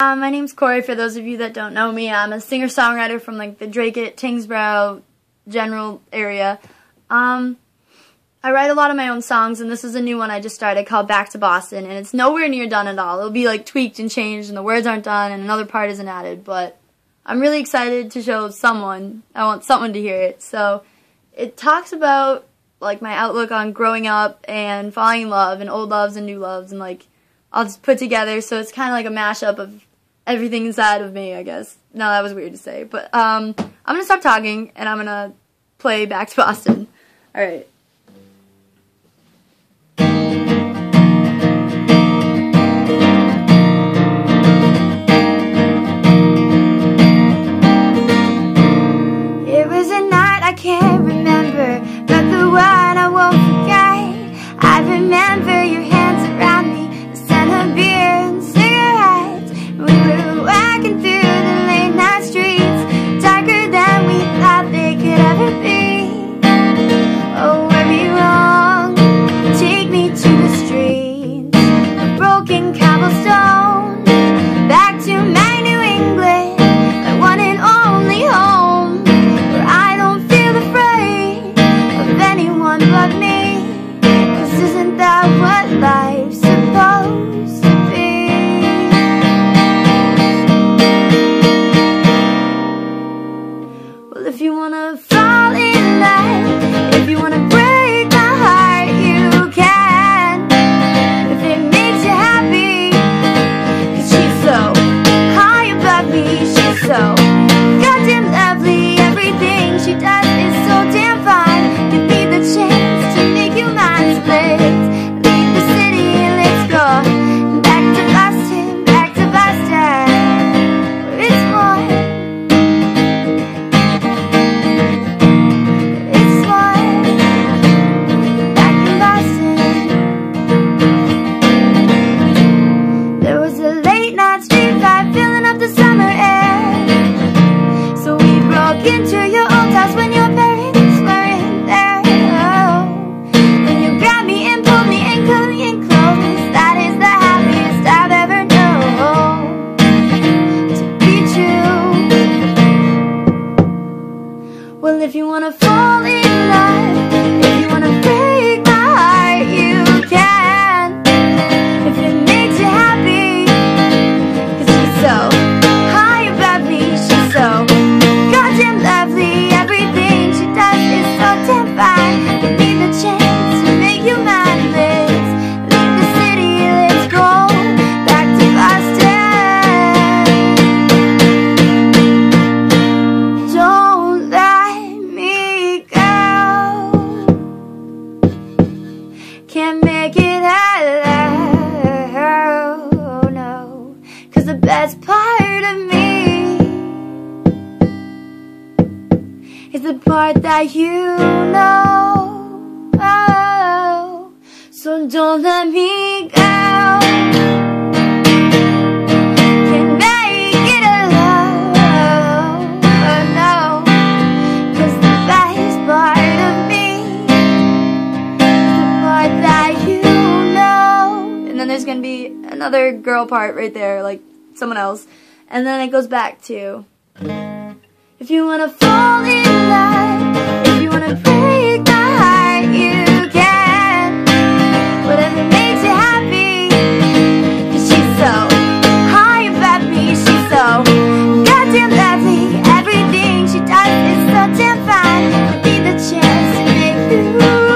My name's Corey, for those of you that don't know me. I'm a singer-songwriter from like the Dracut, Tingsboro general area. I write a lot of my own songs, and this is a new one I just started called Back to Boston, and it's nowhere near done at all. It'll be like tweaked and changed, and the words aren't done, and another part isn't added, but I'm really excited to show someone. I want someone to hear it. So it talks about like my outlook on growing up and falling in love and old loves and new loves, and like all just put together, so it's kind of like a mashup of everything inside of me, I guess. No, that was weird to say, but I'm going to stop talking, and I'm going to play Back to Boston. Alright. It was a night I can't remember, but the one I won't forget. I remember your hands around me, the scent of beer and cigarettes. We were walking through the late night streets, darker than we thought they could ever be. Oh, were we wrong? Take me to the streets of broken cobblestone, back to my New England, my one and only home, where I don't feel afraid of anyone but me. 'Cause isn't that what life's supposed to be? Well, if you wanna fall in love, if you wanna break my heart, you can. If it makes you happy, 'cause she's so high above me, she's so goddamn lovely. Everything she does is so damn fine. Give me the chance to make you mine, so let's leave the city and let's go back to Boston, back to Boston, where it's warm. It's warm back in Boston. There was a late night street fight filling up the summer air, so we broke into your old house when your parents weren't there. Oh, when you grabbed me and pulled me and clean clothes, that is the happiest I've ever known to be true. Well, if you wanna fall in love, if you wanna break my heart, you can. If it makes you happy, 'cause she's so high above me, she's so goddamn lovely. Everything she does is so damn fine. Give me the chance to make you mine. Let's leave the city, let's go back to Boston. Don't let me go. Can't make it out, oh no. 'Cause the best part of me is the part that you know. Oh, so don't let me go. Can't make it alone, oh no. 'Cause the best part of me is the part that you know. And then there's going to be another girl part right there, like someone else. And then it goes back to, If you wanna fall in love, if you wanna break my heart, you can. Whatever makes you happy, 'cause she's so high above me, she's so goddamn lovely. Everything she does is so damn fine. Give me the chance to make you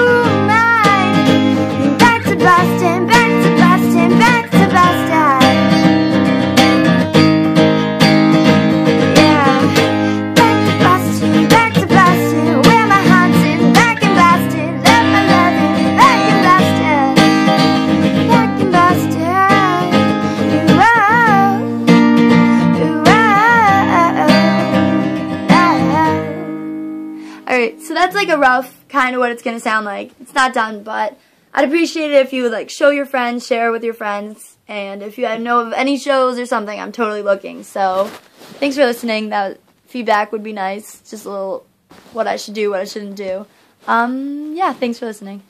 mine. Back to Boston, back to Boston, back to Boston. Yeah. Back to Boston, where my heart's in. Back in Boston, love my loving. Back in Boston, back in Boston. alright, so that's like a rough kind of what it's going to sound like. It's not done, but I'd appreciate it if you would like show your friends, share with your friends, and if you know of any shows or something, I'm totally looking. So thanks for listening. That feedback would be nice. Just a little what I should do, what I shouldn't do. Yeah, thanks for listening.